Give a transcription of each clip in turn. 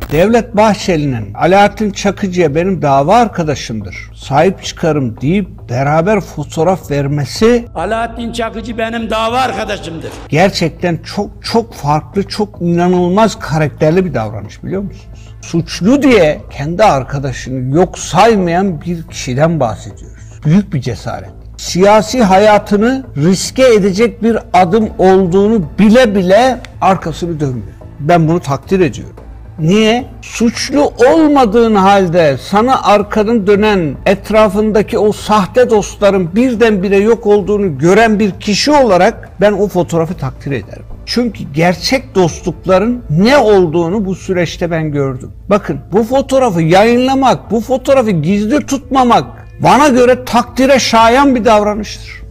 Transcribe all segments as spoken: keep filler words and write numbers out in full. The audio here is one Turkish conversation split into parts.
Devlet Bahçeli'nin Alaaddin Çakıcı'ya benim dava arkadaşımdır, sahip çıkarım deyip beraber fotoğraf vermesi, Alaaddin Çakıcı benim dava arkadaşımdır, gerçekten çok çok farklı, çok inanılmaz karakterli bir davranış, biliyor musunuz? Suçlu diye kendi arkadaşını yok saymayan bir kişiden bahsediyoruz. Büyük bir cesaret. Siyasi hayatını riske edecek bir adım olduğunu bile bile arkasını dönmüyor. Ben bunu takdir ediyorum. Niye? Suçlu olmadığın halde sana arkanın dönen, etrafındaki o sahte dostların birdenbire yok olduğunu gören bir kişi olarak ben o fotoğrafı takdir ederim. Çünkü gerçek dostlukların ne olduğunu bu süreçte ben gördüm. Bakın, bu fotoğrafı yayınlamak, bu fotoğrafı gizli tutmamak bana göre takdire şayan bir davranıştır.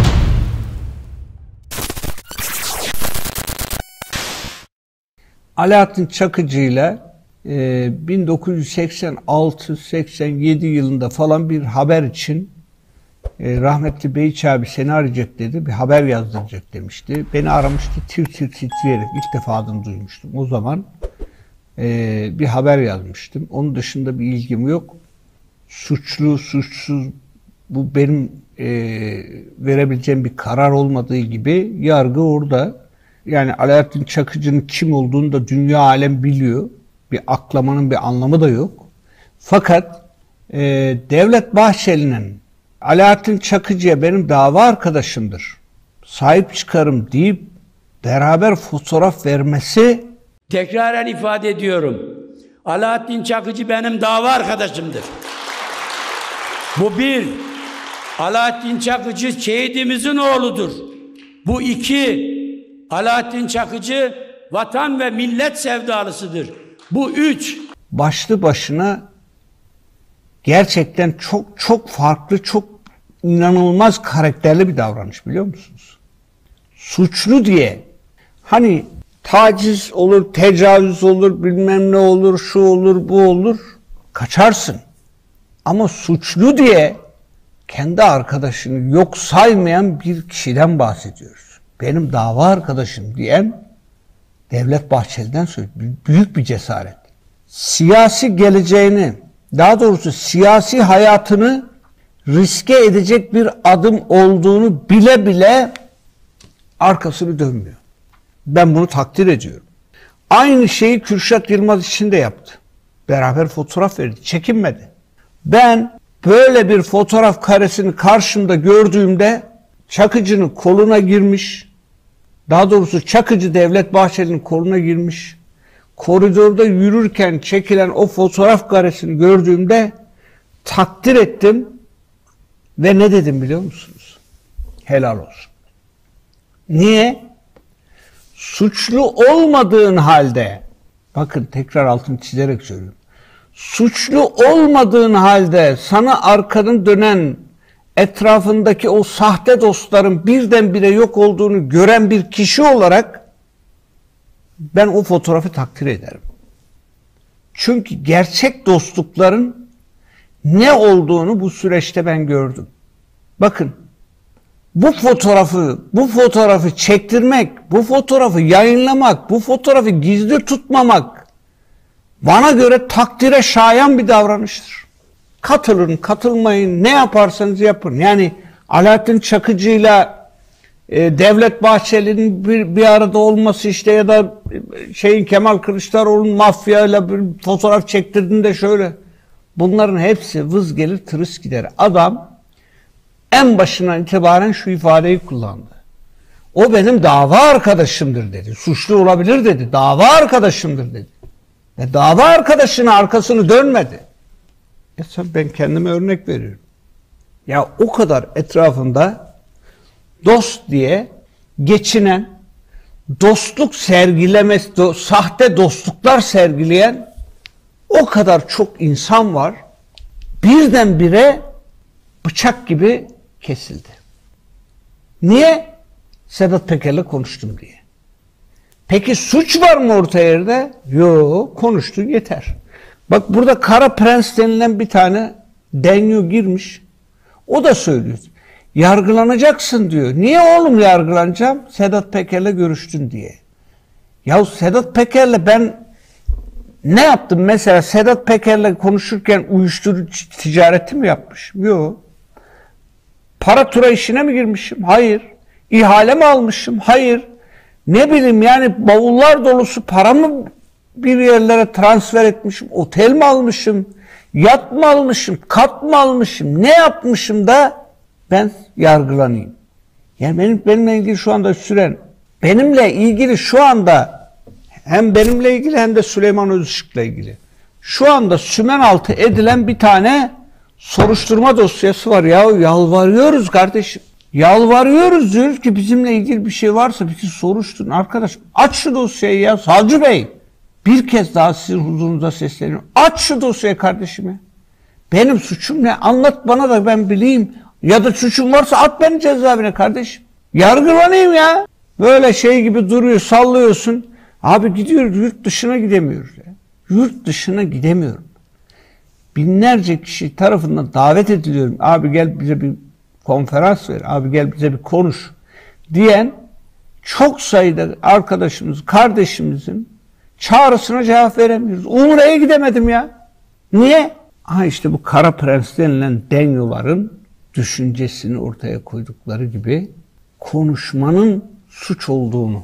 Alaaddin Çakıcı ile bin dokuz yüz seksen altı seksen yedi yılında falan bir haber için e, rahmetli Beyiç abi seni arayacak dedi, bir haber yazdıracak demişti. Beni aramıştı, tir tir titreyerek, ilk defa adını duymuştum. O zaman e, bir haber yazmıştım. Onun dışında bir ilgim yok. Suçlu, suçsuz, bu benim e, verebileceğim bir karar olmadığı gibi yargı orada. Yani Alaaddin Çakıcı'nın kim olduğunu da dünya alem biliyor. Bir aklamanın bir anlamı da yok. Fakat e, Devlet Bahçeli'nin Alaaddin Çakıcı'ya benim dava arkadaşımdır, sahip çıkarım deyip beraber fotoğraf vermesi, tekraren ifade ediyorum, Alaaddin Çakıcı benim dava arkadaşımdır. Bu bir, Alaaddin Çakıcı şehidimizin oğludur. Bu iki, Alaaddin Çakıcı vatan ve millet sevdalısıdır. Bu üç, başlı başına gerçekten çok çok farklı, çok inanılmaz karakterli bir davranış, biliyor musunuz? Suçlu diye, hani taciz olur, tecavüz olur, bilmem ne olur, şu olur, bu olur, kaçarsın. Ama suçlu diye kendi arkadaşını yok saymayan bir kişiden bahsediyoruz. Benim dava arkadaşım diyen Devlet Bahçeli'den söylüyor. Büyük bir cesaret. Siyasi geleceğini, daha doğrusu siyasi hayatını riske edecek bir adım olduğunu bile bile arkasını dönmüyor. Ben bunu takdir ediyorum. Aynı şeyi Kürşat Yılmaz için de yaptı. Beraber fotoğraf verdi, çekinmedi. Ben böyle bir fotoğraf karesini karşımda gördüğümde Çakıcı'nın koluna girmiş, daha doğrusu Çakıcı Devlet Bahçeli'nin koluna girmiş, koridorda yürürken çekilen o fotoğraf karesini gördüğümde takdir ettim ve ne dedim biliyor musunuz? Helal olsun. Niye? Suçlu olmadığın halde, bakın tekrar altını çizerek söylüyorum, suçlu olmadığın halde sana arkanın dönen, etrafındaki o sahte dostların birdenbire yok olduğunu gören bir kişi olarak ben o fotoğrafı takdir ederim. Çünkü gerçek dostlukların ne olduğunu bu süreçte ben gördüm. Bakın, bu fotoğrafı, bu fotoğrafı çektirmek, bu fotoğrafı yayınlamak, bu fotoğrafı gizli tutmamak bana göre takdire şayan bir davranıştır. Katılın, katılmayın, ne yaparsanız yapın. Yani Alaaddin Çakıcı'yla e, Devlet Bahçeli'nin bir, bir arada olması işte, ya da şeyin Kemal Kılıçdaroğlu'nun mafyayla bir fotoğraf çektirdiğinde şöyle. Bunların hepsi vız gelir tırıs gider. Adam en başından itibaren şu ifadeyi kullandı. O benim dava arkadaşımdır dedi. Suçlu olabilir dedi. Dava arkadaşımdır dedi. Ve dava arkadaşının arkasını dönmedi. Ya ben kendime örnek veriyorum. Ya o kadar etrafında dost diye geçinen, dostluk sergilemesi, do, sahte dostluklar sergileyen o kadar çok insan var. Birdenbire bıçak gibi kesildi. Niye? Sedat Peker'le konuştum diye. Peki suç var mı orta yerde? Yok, konuştun yeter. Bak burada Kara Prens denilen bir tane denyo girmiş. O da söylüyor. Yargılanacaksın diyor. Niye oğlum yargılanacağım? Sedat Peker'le görüştün diye. Ya Sedat Peker'le ben ne yaptım? Mesela Sedat Peker'le konuşurken uyuşturucu ticareti mi yapmışım? Yok. Para tura işine mi girmişim? Hayır. İhale mi almışım? Hayır. Ne bileyim yani bavullar dolusu para mı bir yerlere transfer etmişim? Otel mi almışım? Yat mı almışım? Kat mı almışım? Ne yapmışım da ben yargılanayım? Yani benim, benimle ilgili şu anda süren, benimle ilgili şu anda hem benimle ilgili hem de Süleyman Özışık'la ilgili şu anda sümen altı edilen bir tane soruşturma dosyası var ya. Yalvarıyoruz kardeşim. Yalvarıyoruz, diyoruz ki bizimle ilgili bir şey varsa bizi soruşturun. Arkadaş aç şu dosyayı ya savcı bey. Bir kez daha sizin huzurunuza sesleniyorum. Aç şu dosyayı kardeşime. Benim suçum ne? Anlat bana da ben bileyim. Ya da suçum varsa at beni cezaevine kardeşim. Yargılanayım ya. Böyle şey gibi duruyor, sallıyorsun. Abi gidiyoruz, yurt dışına gidemiyoruz ya. Yurt dışına gidemiyorum. Binlerce kişi tarafından davet ediliyorum. Abi gel bize bir konferans ver. Abi gel bize bir konuş diyen çok sayıda arkadaşımız, kardeşimizin çağrısına cevap veremiyoruz. Umre'ye gidemedim ya. Niye? Ha işte bu Kara Prens denilen denyoların düşüncesini ortaya koydukları gibi konuşmanın suç olduğunu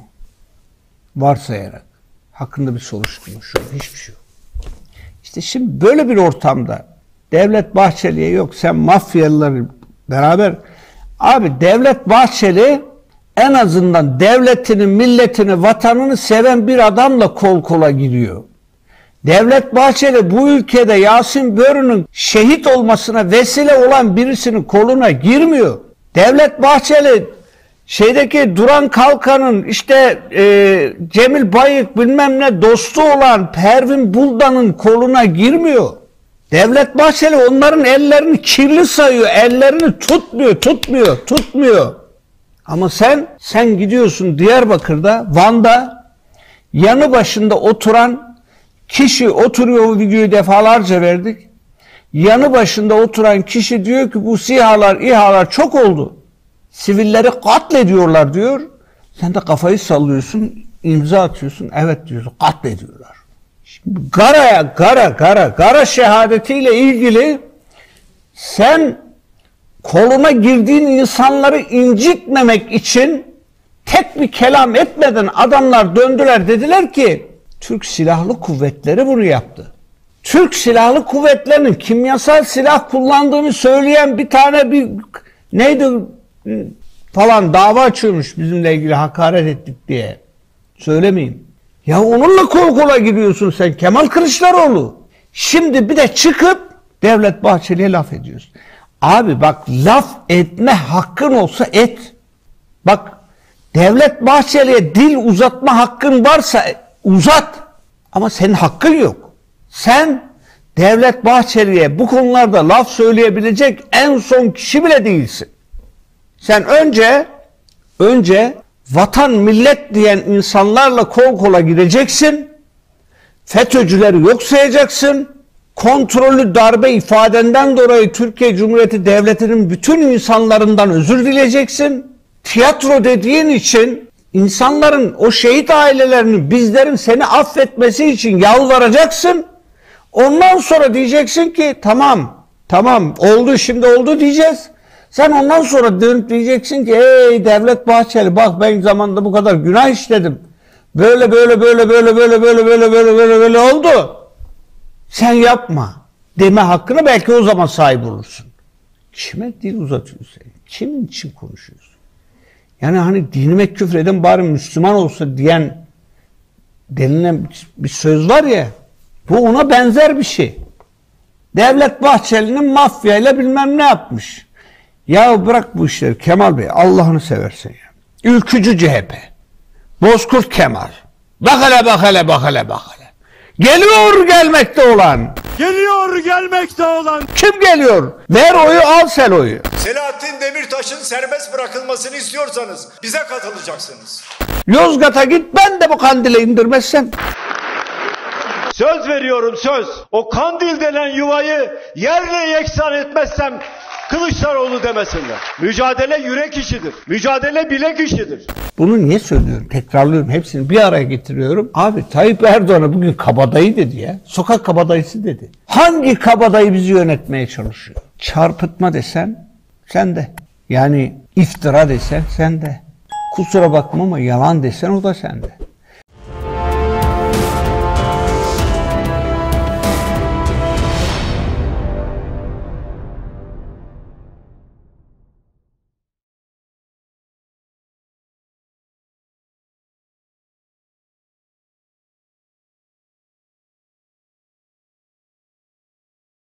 varsayarak hakkında bir soruşturma şu an hiçbir şey yok. İşte şimdi böyle bir ortamda Devlet Bahçeli'ye yok sen mafyalıları beraber abi Devlet Bahçeli en azından devletini, milletini, vatanını seven bir adamla kol kola giriyor. Devlet Bahçeli bu ülkede Yasin Börü'nün şehit olmasına vesile olan birisinin koluna girmiyor. Devlet Bahçeli şeydeki Duran Kalkan'ın işte e, Cemil Bayık bilmem ne dostu olan Pervin Buldan'ın koluna girmiyor. Devlet Bahçeli onların ellerini kirli sayıyor. Ellerini tutmuyor, tutmuyor, tutmuyor. Ama sen, sen gidiyorsun Diyarbakır'da, Van'da yanı başında oturan kişi oturuyor, o videoyu defalarca verdik. Yanı başında oturan kişi diyor ki bu SİHA'lar, İHA'lar çok oldu. Sivilleri katlediyorlar diyor. Sen de kafayı sallıyorsun, imza atıyorsun. Evet diyorsun, katlediyorlar. Şimdi Gara'ya, Gara, Gara, Gara şehadetiyle ilgili sen koluna girdiğin insanları incitmemek için tek bir kelam etmeden adamlar döndüler dediler ki Türk Silahlı Kuvvetleri bunu yaptı. Türk Silahlı Kuvvetleri'nin kimyasal silah kullandığını söyleyen bir tane bir neydi falan dava açıyormuş bizimle ilgili hakaret ettik diye. Söylemeyeyim. Ya onunla kol kola giriyorsun sen Kemal Kılıçdaroğlu. Şimdi bir de çıkıp Devlet Bahçeli'ye laf ediyorsun. Abi bak laf etme hakkın olsa et. Bak Devlet Bahçeli'ye dil uzatma hakkın varsa uzat. Ama senin hakkın yok. Sen Devlet Bahçeli'ye bu konularda laf söyleyebilecek en son kişi bile değilsin. Sen önce önce vatan millet diyen insanlarla kol kola gideceksin. FETÖ'cüleri yok sayacaksın. Kontrollü darbe ifadenden dolayı Türkiye Cumhuriyeti Devleti'nin bütün insanlarından özür dileyeceksin. Tiyatro dediğin için insanların, o şehit ailelerinin, bizlerin seni affetmesi için yalvaracaksın. Ondan sonra diyeceksin ki tamam, tamam oldu şimdi oldu diyeceğiz. Sen ondan sonra dönüp diyeceksin ki ey Devlet Bahçeli bak ben zamanında bu kadar günah işledim. Böyle böyle böyle böyle böyle böyle böyle böyle böyle böyle oldu. Sen yapma deme hakkını belki o zaman sahip olursun. Kime dil uzatıyorsun? Kimin için konuşuyorsun? Yani hani dinime küfreden bari Müslüman olsa diyen denilen bir söz var ya, bu ona benzer bir şey. Devlet Bahçeli'nin mafyayla bilmem ne yapmış. Ya bırak bu işleri Kemal Bey, Allah'ını seversen ya. Ülkücü C H P, Bozkurt Kemal, bak hele bak hele bak hele bak hele. Geliyor gelmekte olan. Geliyor gelmekte olan. Kim geliyor? Ver oyu, al sen oyu. Selahattin Demirtaş'ın serbest bırakılmasını istiyorsanız bize katılacaksınız. Yozgat'a git, ben de bu kandili indirmezsem. Söz veriyorum söz. O kandil denen yuvayı yerle yeksan etmezsem Kılıçdaroğlu demesinler. Mücadele yürek işidir. Mücadele bilek işidir. Bunu niye söylüyorum? Tekrarlıyorum. Hepsini bir araya getiriyorum. Abi Tayyip Erdoğan'a bugün kabadayı dedi ya. Sokak kabadayısı dedi. Hangi kabadayı bizi yönetmeye çalışıyor? Çarpıtma desen sen de. Yani iftira desen sen de. Kusura bakma ama yalan desen o da sende.